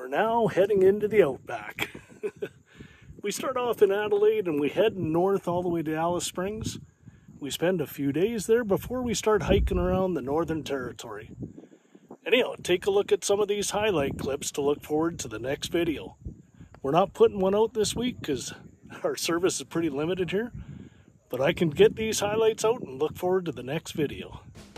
We're now heading into the Outback. We start off in Adelaide and we head north all the way to Alice Springs. We spend a few days there before we start hiking around the Northern Territory. Anyhow, take a look at some of these highlight clips to look forward to the next video. We're not putting one out this week because our service is pretty limited here, but I can get these highlights out and look forward to the next video.